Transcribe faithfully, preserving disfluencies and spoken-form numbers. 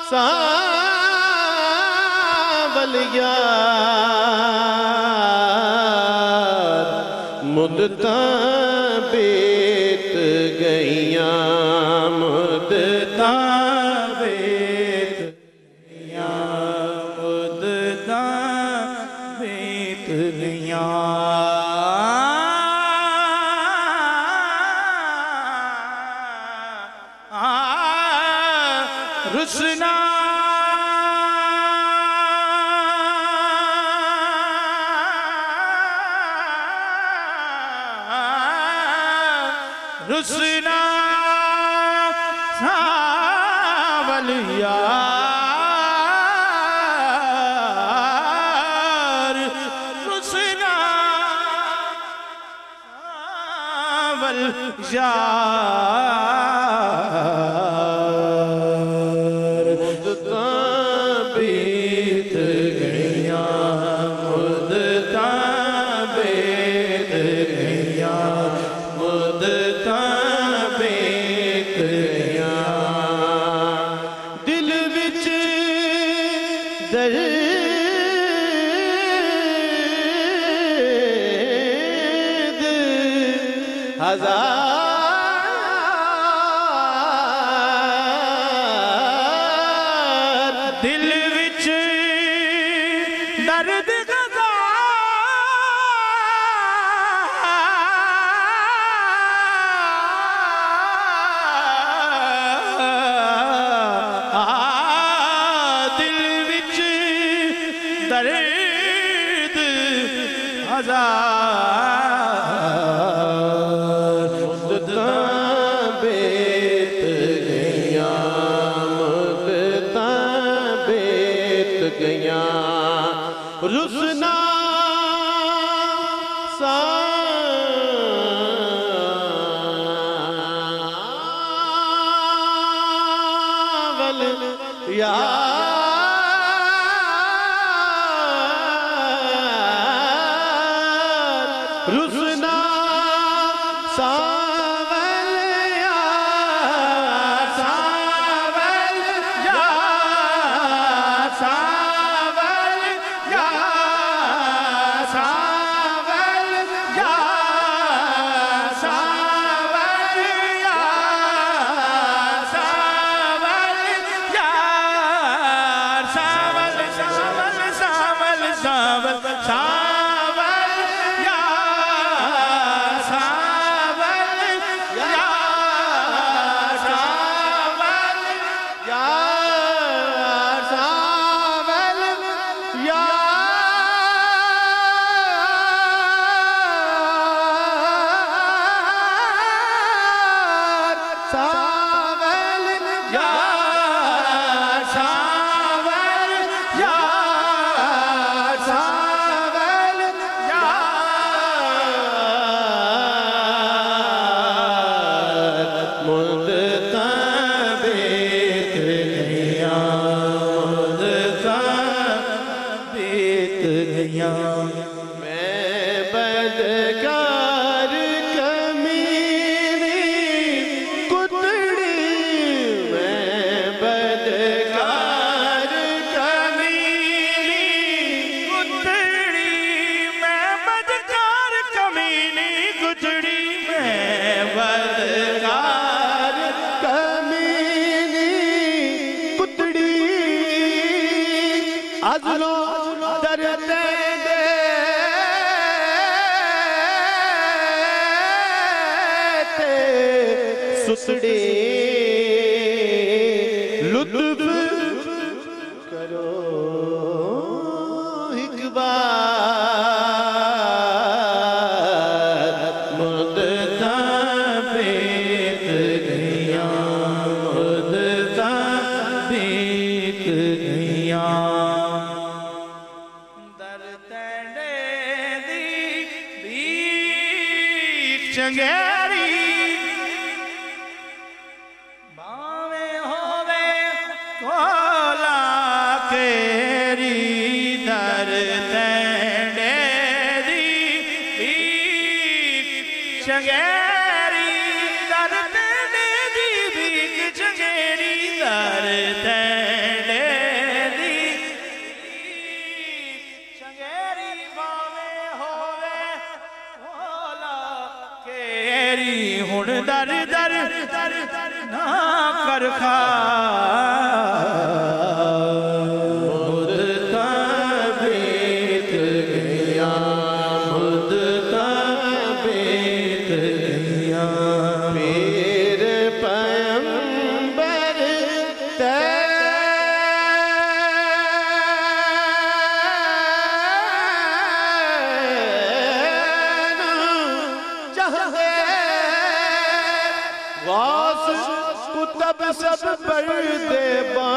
सावल यार मुद्दतां बीत गईयां मुद्दतां बीत गईयां मुद्दतां बीत गईयां रुसना रुसना सावल यार रुसना सावल यार मुद्दतां बीत गईयां मुद्दतां बीत गईयां मुद्दतां बीत गईयां दिल विच दर्द हजार दिल विच दर्द दिल विच दर्द हजार मुद्दतां बीत गईयां मुद्दतां बीत गईयां रुसना सावल यार रुसना सावल यार सावल यार सावल यार सावल यार सावल यार सावल यार सावल सावल सावल सावल सावल यार सावल यार सावल यार सावल यार सावल यार सावल यार सावल यार मुद्दतां बीत गईयां मुद्दतां बीत गईयां मैं बदकार कमीनी कुतड़ी मैं बदकार कमीनी कुतड़ी मैं बदकार कमीनी कुतड़ी मैं बदकार कमीनी कुतड़ी अजलो दर्द दे सुसड़ी लुत्फ करो एक बार मुद्दतां बीत गईयां मुद्दतां बीत गईयां दर्द दी बीत चंगेरी भावे होवे कोला केरी दर्द दी बीत चंगेरी दर्द दी बीत चंगेरी दर्द सब पर्दे